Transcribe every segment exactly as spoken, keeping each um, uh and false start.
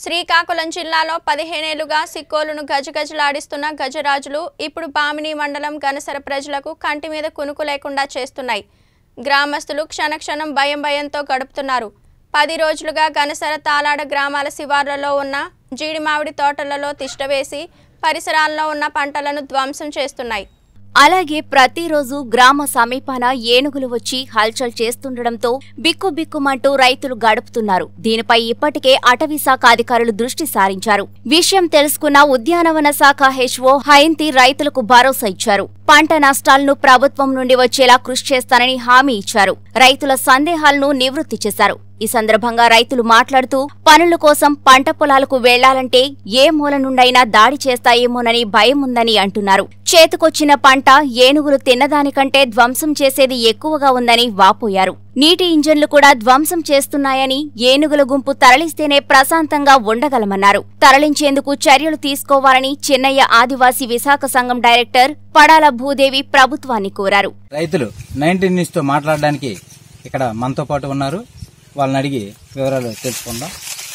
శ్రీకాకుళం జిల్లాలో పదిహేనేళ్లుగా సిక్కోలును గజగజలాడిస్తున్న గజరాజులు ఇప్పుడు బామిని మండలం గనసర ప్రజలకు కంటి మీద కునుకు లేకుండా చేస్తున్నాయి. గ్రామస్తులు క్షణక్షణం భయం భయంతో గడుపుతున్నారు. పది రోజులుగా గనసర తాలాడ గ్రామాల శివార్లలో ఉన్న జీడి మామిడి తోటలలో తిష్టవేసి పరిసరాల్లో ఉన్న పంటలను ధ్వంసం చేస్తున్నాయి. అలాగే ప్రతిరోజు గ్రామ సమీపాన ఏనుగులు వచ్చి హల్చల్ చేస్తుండటంతో బిక్కుబిక్కుమంటూ రైతులు గడుపుతున్నారు. దీనిపై ఇప్పటికే అటవీ శాఖ అధికారులు దృష్టి సారించారు. విషయం తెలుసుకున్న ఉద్యానవన శాఖ హెచ్ఓ హైంతి రైతులకు భరోసా ఇచ్చారు. పంట నష్టాలను ప్రభుత్వం నుండి వచ్చేలా కృషి చేస్తానని హామీ ఇచ్చారు. రైతుల సందేహాలను నివృత్తి చేశారు. ఈ సందర్భంగా రైతులు మాట్లాడుతూ పనుల కోసం పంట పొలాలకు వెళ్లాలంటే ఏ మూల నుండైనా దాడి చేస్తాయేమోనని భయం ఉందని అంటున్నారు. చేతికొచ్చిన పంట ఏనుగులు తిన్నదానికంటే ధ్వంసం చేసేది ఎక్కువగా ఉందని వాపోయారు. నీటి ఇంజన్లు కూడా ధ్వంసం చేస్తున్నాయని, ఏనుగుల గుంపు తరలిస్తేనే ప్రశాంతంగా ఉండగలమన్నారు. తరలించేందుకు చర్యలు తీసుకోవాలని చెన్నయ్య ఆదివాసీ విశాఖ సంఘం డైరెక్టర్ పడాల భూదేవి ప్రభుత్వాన్ని కోరారు. రైతులు నైన్టీన్ న్యూస్ తో మాట్లాడడానికి ఇక్కడ మనతో పాటు ఉన్నారు. వాళ్ళని అడిగి వివరాలు తెలుసుకుందాం.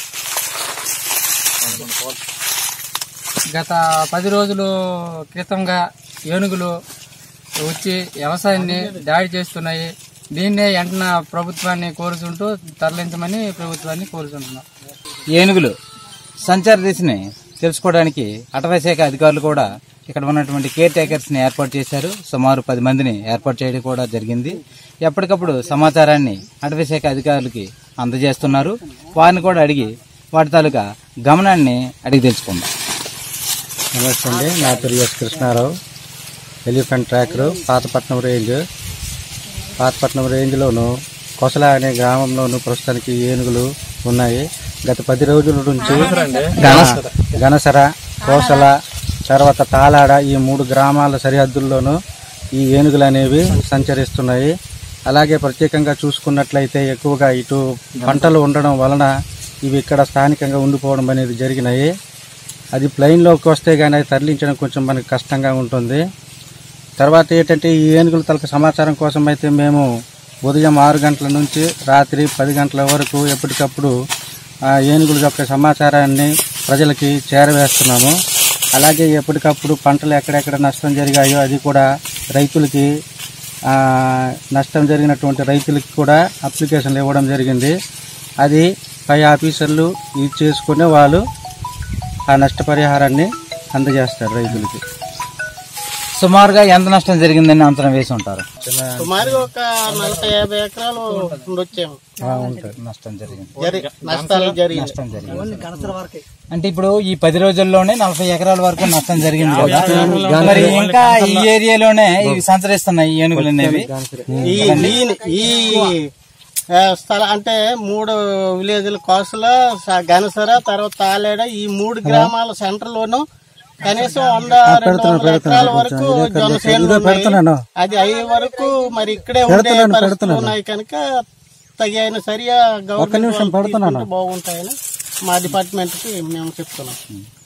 గత పది రోజుల క్రితంగా ఏనుగులు వచ్చి వ్యవసాయాన్ని దాడి చేస్తున్నాయి. దీన్నే వెంటనే ప్రభుత్వాన్ని కోరుతుంటూ తరలించమని ప్రభుత్వాన్ని కోరుతుంటున్నాం. ఏనుగులు సంచార దిశని తెలుసుకోవడానికి అటవీ శాఖ అధికారులు కూడా ఇక్కడ ఉన్నటువంటి కేర్ టేకర్స్ ని ఏర్పాటు చేశారు. సుమారు పది మందిని ఏర్పాటు చేయడం కూడా జరిగింది. ఎప్పటికప్పుడు సమాచారాన్ని అటవీ శాఖ అధికారులకి అందజేస్తున్నారు. వారిని కూడా అడిగి వాటి తాలూకా గమనాన్ని అడిగి తెలుసుకుందాం. నమస్తే అండి, నా పేరు ఎస్ కృష్ణారావు. Elephant tracker, Pathapatnam range. Pathapatnam రేంజ్లోను కొసల అనే గ్రామంలోను ప్రస్తుతానికి ఏనుగులు ఉన్నాయి. గత పది రోజుల నుంచి గనసర, కోసల, తర్వాత తాలాడ ఈ మూడు గ్రామాల సరిహద్దుల్లోనూ ఈ ఏనుగులు అనేవి సంచరిస్తున్నాయి. అలాగే ప్రత్యేకంగా చూసుకున్నట్లయితే ఎక్కువగా ఇటు పంటలు ఉండడం వలన ఇవి ఇక్కడ స్థానికంగా ఉండిపోవడం అనేది జరిగినాయి. అది ప్లెయిన్లోకి వస్తే కానీ అది తరలించడం కొంచెం మనకు కష్టంగా ఉంటుంది. తర్వాత ఏంటంటే ఈ ఏనుగుల తలకు సమాచారం కోసం అయితే మేము ఉదయం ఆరు గంటల నుంచి రాత్రి పది గంటల వరకు ఎప్పటికప్పుడు ఆ ఏనుగుల యొక్క సమాచారాన్ని ప్రజలకి చేరవేస్తున్నాము. అలాగే ఎప్పటికప్పుడు పంటలు ఎక్కడెక్కడ నష్టం జరిగాయో అది కూడా రైతులకి నష్టం జరిగినటువంటి రైతులకి కూడా అప్లికేషన్లు ఇవ్వడం జరిగింది. అది పై ఆఫీసర్లు ఇది చేసుకునే వాళ్ళు ఆ నష్టపరిహారాన్ని అందజేస్తారు రైతులకి. సుమారుగా ఎంత నష్టం జరిగిందని అంచనా వేసి ఉంటారు? సుమారుగా ఒక నలభై యాభై ఎకరాలు ఉండొచ్చేమో నష్టం జరిగింది. నష్టాలు జరిగింది నష్టం జరిగింది అంటే ఇప్పుడు ఈ పది రోజుల్లోనే నలభై ఎకరాల వరకు నష్టం జరిగింది కదా. మరి ఇంకా ఈ ఏరియాలోనే ఇవి సంచరిస్తున్నాయి ఏనుగులు అనేవి. ఈ స్థలం అంటే మూడు విలేజ్ల కోసల, గనసర, తర్వాత తాలేడ ఈ మూడు గ్రామాల సెంటర్ లోను కనీసం వంద రెండు వందల ఎకరాల వరకు జనసేన అది అయ్యే వరకు మరి ఇక్కడే ఉండే పరిస్థితులు ఉన్నాయి కనుక తగిన సరిగా గవర్నమెంట్ బాగుంటాయని మా డిపార్ట్మెంట్ కి మేము చెప్తున్నాం.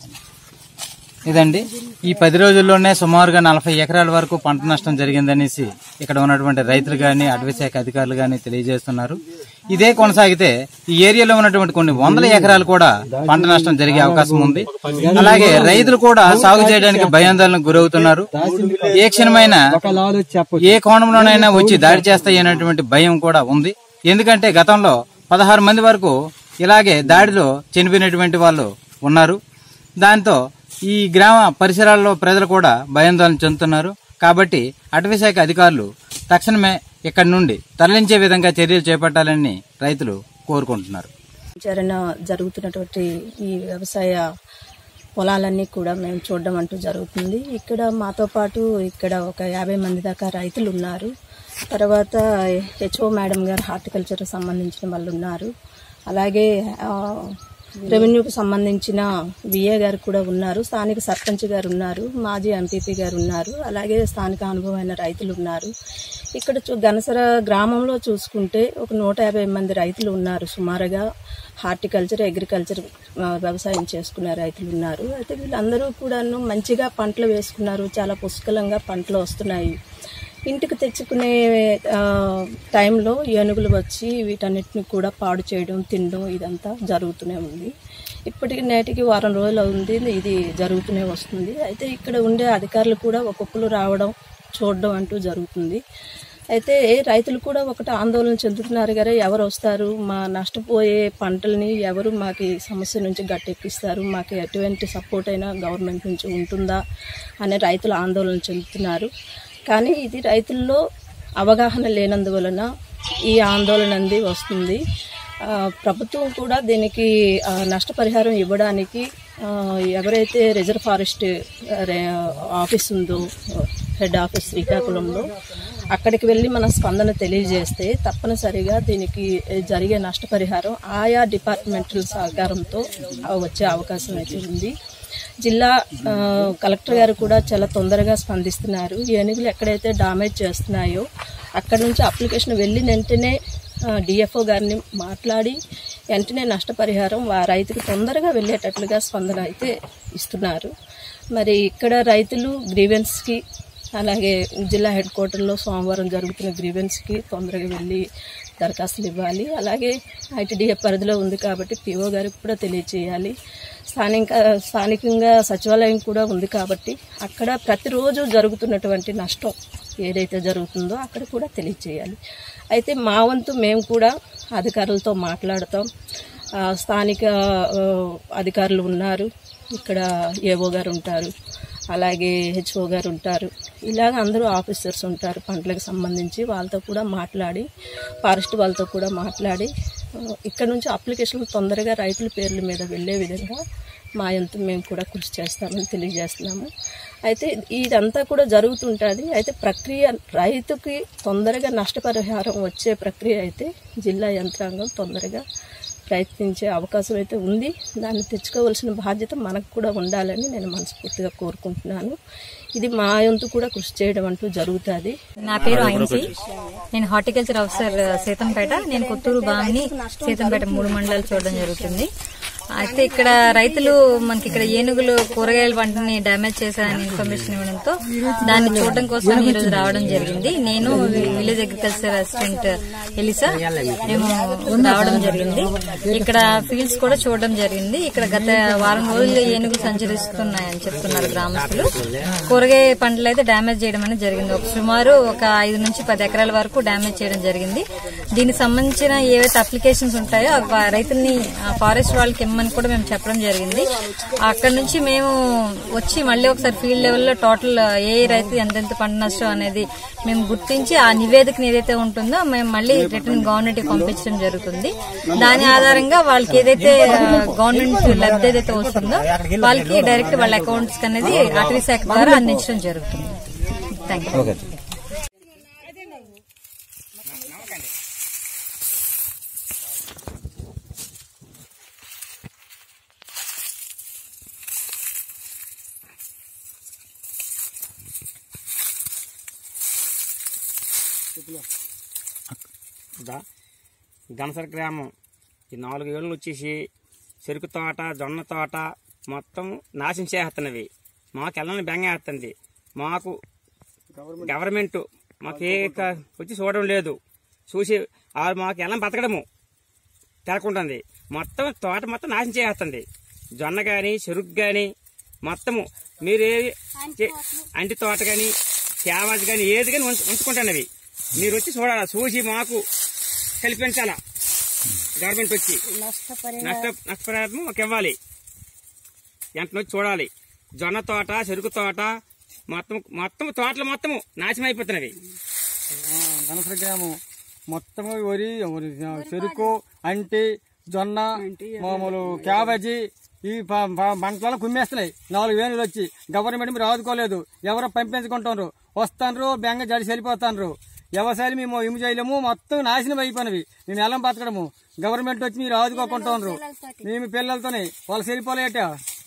ఇదండి, ఈ పది రోజుల్లోనే సుమారుగా నలభై ఎకరాల వరకు పంట నష్టం జరిగిందనేసి ఇక్కడ ఉన్నటువంటి రైతులు గాని అటవీ శాఖ అధికారులు గాని తెలియజేస్తున్నారు. ఇదే కొనసాగితే ఈ ఏరియాలో ఉన్నటువంటి కొన్ని వందల ఎకరాలు కూడా పంట నష్టం జరిగే అవకాశం ఉంది. అలాగే రైతులు కూడా సాగు చేయడానికి భయాందోళనకు గురవుతున్నారు. ఏ క్షణమైనా ఏ కోణంలోనైనా వచ్చి దాడి చేస్తాయి అనేటువంటి భయం కూడా ఉంది. ఎందుకంటే గతంలో పదహారు మంది వరకు ఇలాగే దాడిలో చనిపోయినటువంటి వాళ్ళు ఉన్నారు. దాంతో ఈ గ్రామ పరిసరాల్లో ప్రజలు కూడా భయాందోళన చెందుతున్నారు. కాబట్టి అటవీ శాఖ అధికారులు తక్షణమే ఇక్కడి నుండి తరలించే విధంగా చర్యలు చేపట్టాలని రైతులు కోరుకుంటున్నారు. చరణ జరుగుతున్నటువంటి ఈ వ్యవసాయ పొలాలన్నీ కూడా మేము చూడడం అంటూ జరుగుతుంది. ఇక్కడ మాతో పాటు ఇక్కడ ఒక యాభై మంది దాకా రైతులు ఉన్నారు. తర్వాత హెచ్ఓ మేడం గారు హార్టికల్చర్ సంబంధించిన వాళ్ళు ఉన్నారు. అలాగే రెవెన్యూకి సంబంధించిన విఏ గారు కూడా ఉన్నారు. స్థానిక సర్పంచ్ గారు ఉన్నారు. మాజీ ఎంపీపీ గారు ఉన్నారు. అలాగే స్థానిక అనుభవమైన రైతులు ఉన్నారు. ఇక్కడ గనసర గ్రామంలో చూసుకుంటే ఒక నూట యాభై మంది రైతులు ఉన్నారు. సుమారుగా హార్టికల్చర్, అగ్రికల్చర్ వ్యవసాయం చేసుకునే రైతులు ఉన్నారు. అయితే వీళ్ళందరూ కూడాను మంచిగా పంటలు వేసుకున్నారు. చాలా పుష్కలంగా పంటలు వస్తున్నాయి. ఇంటికి తెచ్చుకునే టైంలో ఏనుగులు వచ్చి వీటన్నిటిని కూడా పాడు చేయడం, తినడం ఇదంతా జరుగుతూనే ఉంది. ఇప్పటికి నేటికి వారం రోజులు ఉంది ఇది జరుగుతూనే వస్తుంది. అయితే ఇక్కడ ఉండే అధికారులు కూడా ఒక్కొక్కరు రావడం, చూడడం అంటూ జరుగుతుంది. అయితే రైతులు కూడా ఒకటి ఆందోళన చెందుతున్నారు కదా, ఎవరు వస్తారు, మా నష్టపోయే పంటల్ని ఎవరు మాకు సమస్య నుంచి గట్టెక్కిస్తారు, మాకు ఎటువంటి సపోర్ట్ అయినా గవర్నమెంట్ నుంచి ఉంటుందా అనే రైతులు ఆందోళన చెందుతున్నారు. కానీ ఇది రైతుల్లో అవగాహన లేనందువలన ఈ ఆందోళన అనేది వస్తుంది. ప్రభుత్వం కూడా దీనికి నష్టపరిహారం ఇవ్వడానికి ఎవరైతే రిజర్వ్ ఫారెస్ట్ ఆఫీస్ ఉందో, హెడ్ ఆఫీస్ శ్రీకాకుళంలో, అక్కడికి వెళ్ళి మన స్పందన తెలియజేస్తే తప్పనిసరిగా దీనికి జరిగే నష్టపరిహారం ఆయా డిపార్ట్మెంటల్ సహకారంతో వచ్చే అవకాశం అయితే ఉంది. జిల్లా కలెక్టర్ గారు కూడా చాలా తొందరగా స్పందిస్తున్నారు. ఏనుగులు ఎక్కడైతే డామేజ్ చేస్తున్నాయో అక్కడ నుంచి అప్లికేషన్ వెళ్ళిన వెంటనే డిఎఫ్ఓ గారిని మాట్లాడి వెంటనే నష్టపరిహారం ఆ రైతుకు తొందరగా వెళ్ళేటట్లుగా స్పందన అయితే ఇస్తున్నారు. మరి ఇక్కడ రైతులు గ్రీవెన్స్కి, అలాగే జిల్లా హెడ్ క్వార్టర్లో సోమవారం జరుగుతున్న గ్రీవెన్స్కి తొందరగా వెళ్ళి దరఖాస్తులు ఇవ్వాలి. అలాగే ఐటీడీఎఫ్ పరిధిలో ఉంది కాబట్టి పిఓ గారికి కూడా తెలియచేయాలి. స్థానిక స్థానికంగా సచివాలయం కూడా ఉంది కాబట్టి అక్కడ ప్రతిరోజు జరుగుతున్నటువంటి నష్టం ఏదైతే జరుగుతుందో అక్కడ కూడా తెలియచేయాలి. అయితే మా వంతు మేము కూడా అధికారులతో మాట్లాడతాం. స్థానిక అధికారులు ఉన్నారు, ఇక్కడ ఏఓ గారు ఉంటారు, అలాగే హెచ్ఓ గారు ఉంటారు, ఇలాగ అందరూ ఆఫీసర్స్ ఉంటారు పంటలకు సంబంధించి. వాళ్ళతో కూడా మాట్లాడి, ఫారెస్ట్ వాళ్ళతో కూడా మాట్లాడి ఇక్కడ నుంచి అప్లికేషన్లు తొందరగా రైతుల పేర్ల మీద వెళ్ళే విధంగా మా వంతు మేము కూడా కృషి చేస్తామని తెలియజేస్తున్నాము. అయితే ఇదంతా కూడా జరుగుతుంటుంది. అయితే ప్రక్రియ రైతుకి తొందరగా నష్టపరిహారం వచ్చే ప్రక్రియ అయితే జిల్లా యంత్రాంగం తొందరగా ప్రయత్నించే అవకాశం అయితే ఉంది. దాన్ని తెచ్చుకోవాల్సిన బాధ్యత మనకు కూడా ఉండాలని నేను మనస్ఫూర్తిగా కోరుకుంటున్నాను. ఇది మా వంతు కూడా కృషి చేయడం అంటూ జరుగుతుంది. నా పేరు ఐన్సీ, నేను హార్టికల్చర్ ఆఫీసర్ సీతంపేట. నేను కొత్తూరు బామిని సీతంపేట మూడు మండలాలు చూడడం జరుగుతుంది. అయితే ఇక్కడ రైతులు మనకి ఇక్కడ ఏనుగులు కూరగాయల పంటని డ్యామేజ్ చేశారని ఇన్ఫర్మేషన్ ఇవ్వడంతో దాన్ని చూడడం కోసం ఈ రోజు రావడం జరిగింది. నేను విలేజ్ అగ్రికల్చర్ అసిస్టెంట్ ఎలిసా మేము రావడం జరిగింది. ఇక్కడ ఫీల్డ్స్ కూడా చూడడం జరిగింది. ఇక్కడ గత వారం రోజులు ఏనుగులు సంచరిస్తున్నాయని చెప్తున్నారు గ్రామస్తులు. కూరగాయ పంటలు అయితే డ్యామేజ్ చేయడం అనేది జరిగింది. ఒక సుమారు ఒక ఐదు నుంచి పది ఎకరాల వరకు డ్యామేజ్ చేయడం జరిగింది. దీనికి సంబంధించిన ఏవైతే అప్లికేషన్స్ ఉంటాయో రైతుల్ని ఫారెస్ట్ వాళ్ళకి ఇమ్మని కూడా మేము చెప్పడం జరిగింది. అక్కడ నుంచి మేము వచ్చి మళ్ళీ ఒకసారి ఫీల్డ్ లెవెల్లో టోటల్ ఏ రైతు ఎంతెంత పంట నష్టం అనేది మేము గుర్తించి ఆ నివేదికను ఏదైతే ఉంటుందో మేము మళ్ళీ రిటర్న్ గవర్నమెంట్ పంపించడం జరుగుతుంది. దాని ఆధారంగా వాళ్ళకి ఏదైతే గవర్నమెంట్ లబ్ధి ఏదైతే వస్తుందో వాళ్ళకి డైరెక్ట్ వాళ్ళ అకౌంట్స్ అనేది అటవీ శాఖ ద్వారా అందించడం జరుగుతుంది. Thank you. గనసర గ్రామం ఈ నాలుగు ఏళ్ళు వచ్చేసి చెరుకు తోట, జొన్న తోట మొత్తం నాశనం చేస్తున్నవి. మాకు వెళ్ళని బెంగేస్తుంది. మాకు గవర్నమెంట్ మాకు ఏ వచ్చి చూడడం లేదు. చూసి మాకు వెళ్ళని బతకడము తెలకుంటుంది. మొత్తం తోట మొత్తం నాశనం చేస్తుంది. జొన్న కానీ, చెరుకు కానీ మొత్తము మీరు ఏది అంటి తోట కానీ, క్యాబేజ్ కానీ ఏది కానీ ఉంచుకుంటున్నవి. మీరు వచ్చి చూడాలా, చూసి మాకు కల్పించాలా. గవర్నమెంట్ వచ్చి నష్ట నష్టపరిహారం మాకు ఇవ్వాలి. వెంటనే వచ్చి చూడాలి. జొన్న తోట, చెరుకు తోట మొత్తం మొత్తం తోటలు మొత్తము నాశనం అయిపోతున్నవి. గనసర గ్రామం మొత్తము వరి, చెరుకు, అంటి, జొన్న, మామూలు క్యాబేజీ ఈ పంటలను కుమ్మేస్తున్నాయి. నాలుగు వేలు వచ్చి గవర్నమెంట్ మీరు ఆదుకోలేదు. ఎవరో పంపించుకుంటున్నారు, వస్తాను బెంగ జడిసి వెళ్ళిపోతాను. వ్యవసాయాలు మేము ఏమి చేయలేము, మొత్తం నాశనం అయిపోయినవి. నేను ఎలా బతకడము. గవర్నమెంట్ వచ్చి మీరు ఆదుకోకుంటున్నారు. మేము పిల్లలతోనే వాళ్ళు వెళ్ళిపోలేట.